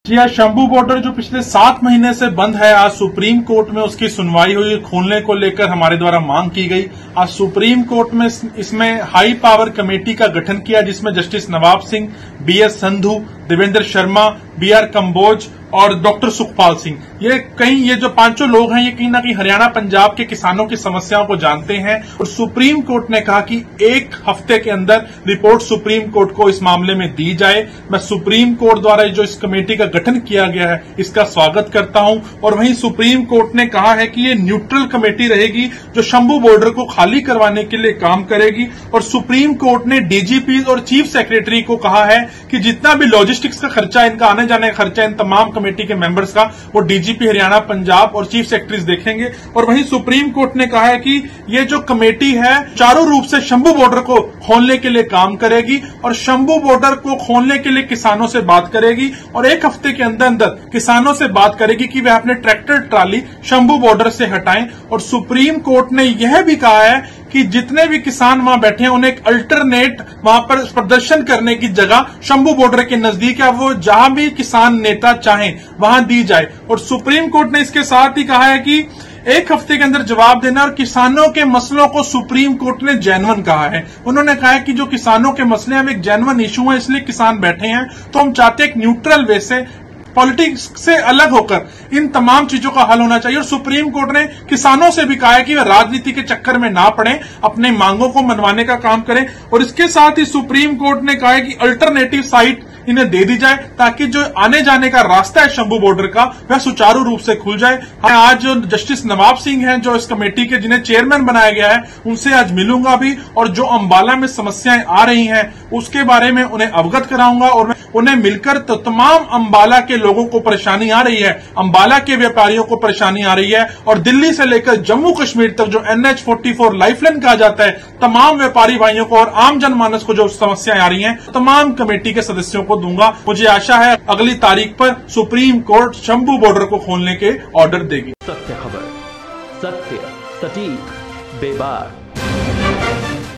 जी हाँ, शंभू बॉर्डर जो पिछले 7 महीने से बंद है, आज सुप्रीम कोर्ट में उसकी सुनवाई हुई। खोलने को लेकर हमारे द्वारा मांग की गई। आज सुप्रीम कोर्ट में इसमें हाई पावर कमेटी का गठन किया, जिसमें justice Nawab Singh, BS Sandhu, Devendra Sharma, BR Kamboj और डॉक्टर सुखपाल सिंह, ये जो पांचों लोग हैं, ये कहीं ना कहीं हरियाणा पंजाब के किसानों की समस्याओं को जानते हैं। और सुप्रीम कोर्ट ने कहा कि 1 हफ्ते के अंदर रिपोर्ट सुप्रीम कोर्ट को इस मामले में दी जाए। मैं सुप्रीम कोर्ट द्वारा जो इस कमेटी का गठन किया गया है, इसका स्वागत करता हूं। और वहीं सुप्रीम कोर्ट ने कहा है कि ये न्यूट्रल कमेटी रहेगी, जो शंभू बॉर्डर को खाली करवाने के लिए काम करेगी। और सुप्रीम कोर्ट ने डीजीपी और चीफ सेक्रेटरी को कहा है कि जितना भी लॉजिस्टिक्स का खर्चा, इनका आने जाने का खर्चा इन तमाम कमेटी के मेंबर्स का, वो डीजीपी हरियाणा पंजाब और चीफ सेक्रेटरीज देखेंगे। और वहीं सुप्रीम कोर्ट ने कहा है कि ये जो कमेटी है, चारों रूप से शंभू बॉर्डर को खोलने के लिए काम करेगी और शंभू बॉर्डर को खोलने के लिए किसानों से बात करेगी और 1 हफ्ते के अंदर अंदर किसानों से बात करेगी कि वे अपने ट्रैक्टर ट्राली शंभू बॉर्डर से हटाएं। और सुप्रीम कोर्ट ने यह भी कहा है कि जितने भी किसान वहां बैठे हैं, उन्हें एक अल्टरनेट वहां पर प्रदर्शन करने की जगह शंभू बॉर्डर के नजदीक है, वो जहां भी किसान नेता चाहें वहां दी जाए। और सुप्रीम कोर्ट ने इसके साथ ही कहा है कि 1 हफ्ते के अंदर जवाब देना। और किसानों के मसलों को सुप्रीम कोर्ट ने जेन्युइन कहा है। उन्होंने कहा है कि जो किसानों के मसले हैं, एक जेन्युइन इशू है, इसलिए किसान बैठे हैं। तो हम चाहते हैं एक न्यूट्रल वे से, पॉलिटिक्स से अलग होकर इन तमाम चीजों का हल होना चाहिए। और सुप्रीम कोर्ट ने किसानों से भी कहा है कि वे राजनीति के चक्कर में ना पड़े, अपने मांगों को मनवाने का काम करें। और इसके साथ ही सुप्रीम कोर्ट ने कहा है कि अल्टरनेटिव साइट इन्हें दे दी जाए, ताकि जो आने जाने का रास्ता है शंभू बॉर्डर का, वह सुचारू रूप से खुल जाए। आज जो जस्टिस नवाब सिंह हैं, जो इस कमेटी के जिन्हें चेयरमैन बनाया गया है, उनसे आज मिलूंगा भी और जो अंबाला में समस्याएं आ रही हैं उसके बारे में उन्हें अवगत कराऊंगा। और उन्हें मिलकर तो तमाम अंबाला के लोगों को परेशानी आ रही है, अंबाला के व्यापारियों को परेशानी आ रही है, और दिल्ली से लेकर जम्मू कश्मीर तक जो NH44 लाइफलाइन कहा जाता है, तमाम व्यापारी भाइयों को और आम जनमानस को जो समस्याएं आ रही हैं, तमाम कमेटी के सदस्यों को दूंगा। मुझे आशा है अगली तारीख पर सुप्रीम कोर्ट शंभू बॉर्डर को खोलने के ऑर्डर देगी। सत्य खबर, सत्य, सटीक, बेबाक।